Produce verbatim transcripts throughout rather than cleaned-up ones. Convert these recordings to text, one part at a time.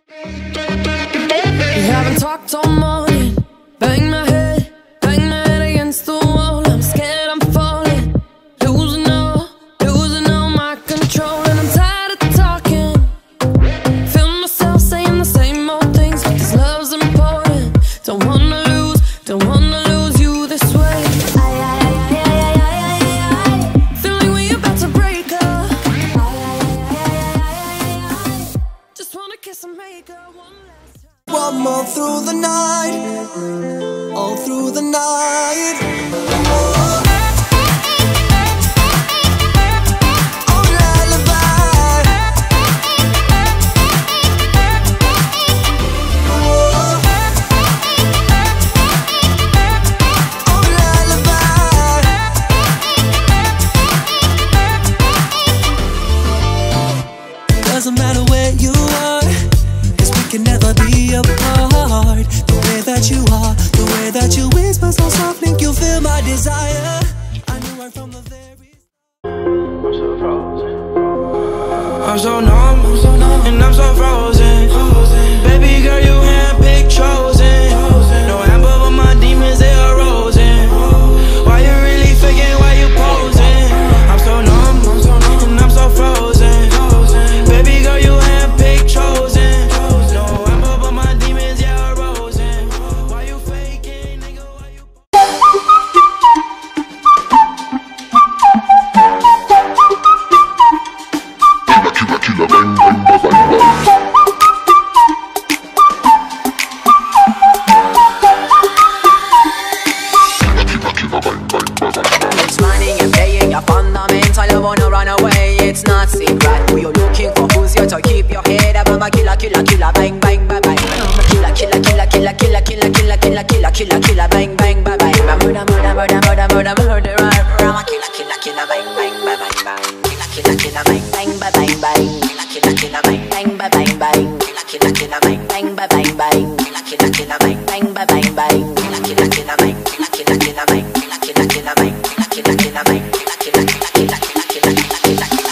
We haven't talked all morning. Bang my head, bang my head against the wall. I'm scared I'm falling, losing all, losing all my control. And I'm tired of talking, feel myself saying the same old things, but this love's important. Don't wanna lose, don't wanna lose you this way. Aye, aye, aye, aye, aye, aye, aye. Feel like we about to break up. Aye, aye, aye, aye, aye, aye, aye. Just wanna kiss and make up one last time. One more through the night, all through the night. Oh, oh lullaby. Oh, oh lullaby. Doesn't matter where you are, 'cause we can never be apart. The way that you are, the way that you whisper so soft, make you feel my desire. I knew right from the very I'm so frozen. I'm so numb, I'm so numb, and I'm so frozen. frozen. Baby girl, you handpicked, chosen. chosen. No amber, but my demons, they are rosing. Why you really faking, why you posing? I'm so numb, I'm so numb, and I'm so frozen. frozen. Baby girl, you handpicked, chosen. No amber, but my demons, they are rosing. Why you faking, nigga, why you It's money you're paying, you're fundamental, you wanna run away, it's not secret. Who you looking for, who's here to keep your head up? I'm a killer, killer, killer, bang, bang, bang, bang. I'm a killer, killer, killer, killer, killer, killer, killer, killer, killer, killer, killer, bang, bang, bang, bang. I'm a murder, murder, murder, murder, murder, murderer. I'm a killer, killer, killer, bang, bang, bang, bang, bang. Killer, killer, killer, bang, bang, bang, bang, bang. Killer, killer, killer, bang, bang, bang, bang, bang. Killer, killer, killer, bang, bang, bang, bang, bang. Killer, killer, killer, bang, bang, bang, bang, bang. Killer, killer, killer, bang, killer, killer, killer, bang, killer, killer, killer, bang, killer, killer, killer, bang, killer, killer, killer, killer, killer, killer, killer,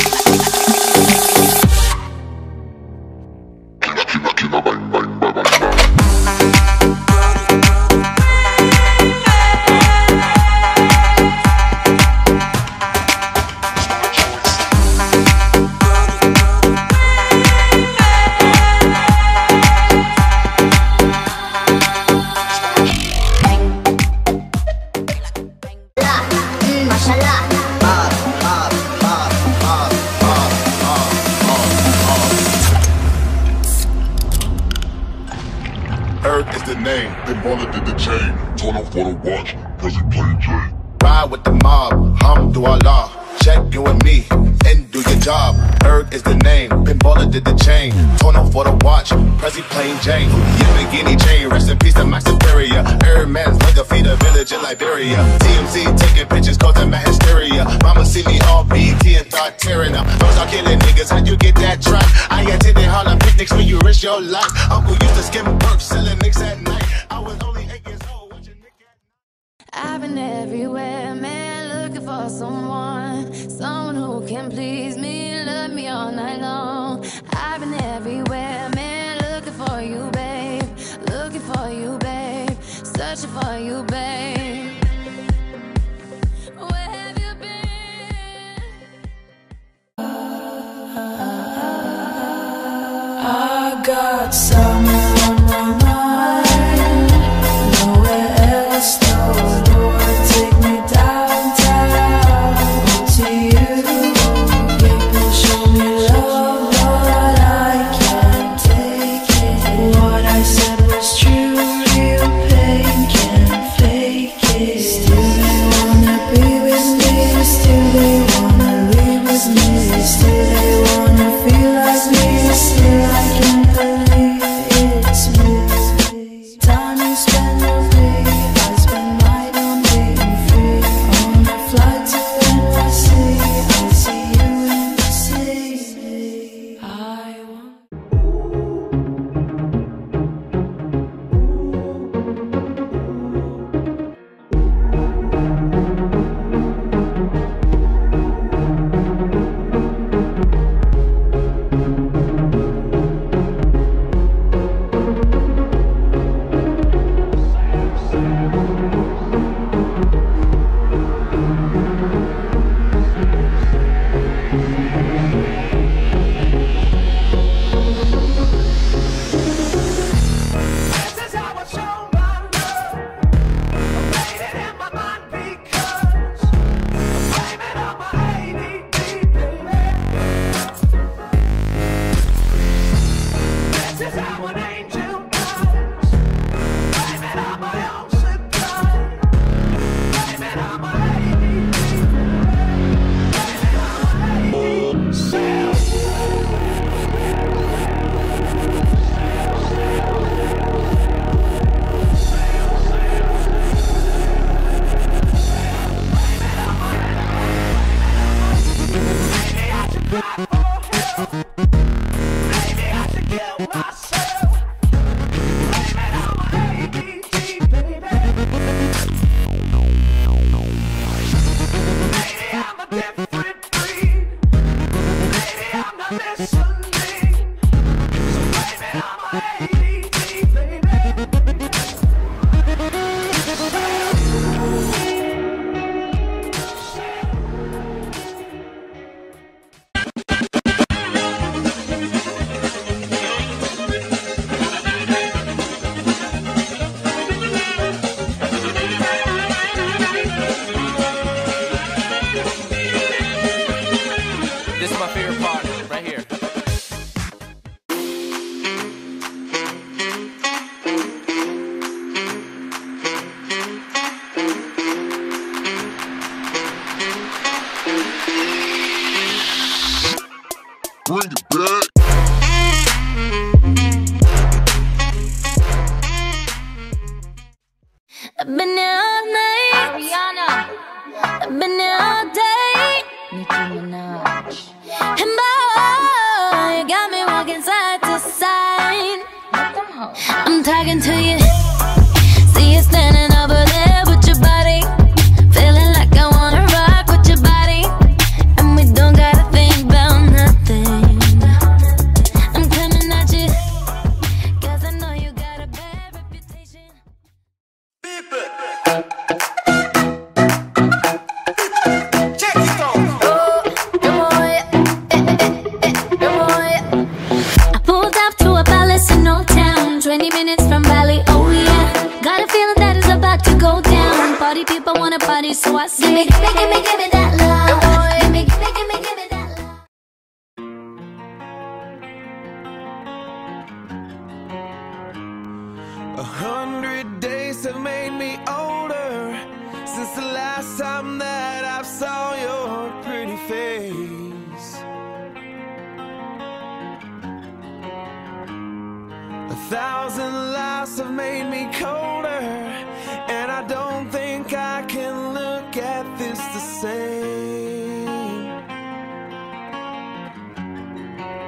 Earth is the name, then Baller did the chain. Turn off for the watch, cause he played J. Ride with the mob, alhamdulillah. Check you and me, and do your job. Earth is the name, Pinballer did the chain. Torn off for the watch, Prezi plain Jane. Yamagini chain, rest in peace to my superior. Every man's like a feed a village in Liberia. T M Z taking pictures, causing my hysteria. Mama see me all B T and start tearing up. Don't start killing niggas, how you get that track? I attended Harlem picnics when you risk your life. Uncle used to skim work, selling nicks at night. I was only eight years old, watching Nick at night. I've been everywhere, man, looking for someone, someone who can please me, love me all night long. I've been everywhere, man, looking for you, babe, looking for you, babe, searching for you, babe. Where have you been? I got summer on my mind, nowhere else to Lord, take me downtown to you. People show me love, but I can't take it. What I said was true, real pain can't fake it. Still they wanna be with me, still they wanna live with me, still they wanna feel like me, still I can't believe it. I've been here all night. Ariana. I've been here all day. Nicki Minaj. And boy, you got me walking side to side. I'm talking to you. See you standing over there with your body. Feeling like I wanna rock with your body. And we don't gotta think about nothing. I'm coming at you, cause I know you got a bad reputation. Check it out. Oh, yeah, boy. Eh, eh, eh, eh, yeah, boy. I pulled up to a palace in Old Town, twenty minutes from Valley, oh yeah. Got a feeling that it's about to go down. Party people wanna party, so I say, gimme, gimme, gimme, gimme that love. Gimme, gimme, gimme, gimme that love. A hundred days have made me older since the last time that I saw your pretty face. A thousand lives have made me colder, and I don't think I can look at this the same.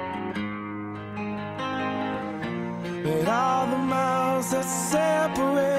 But all the miles that separate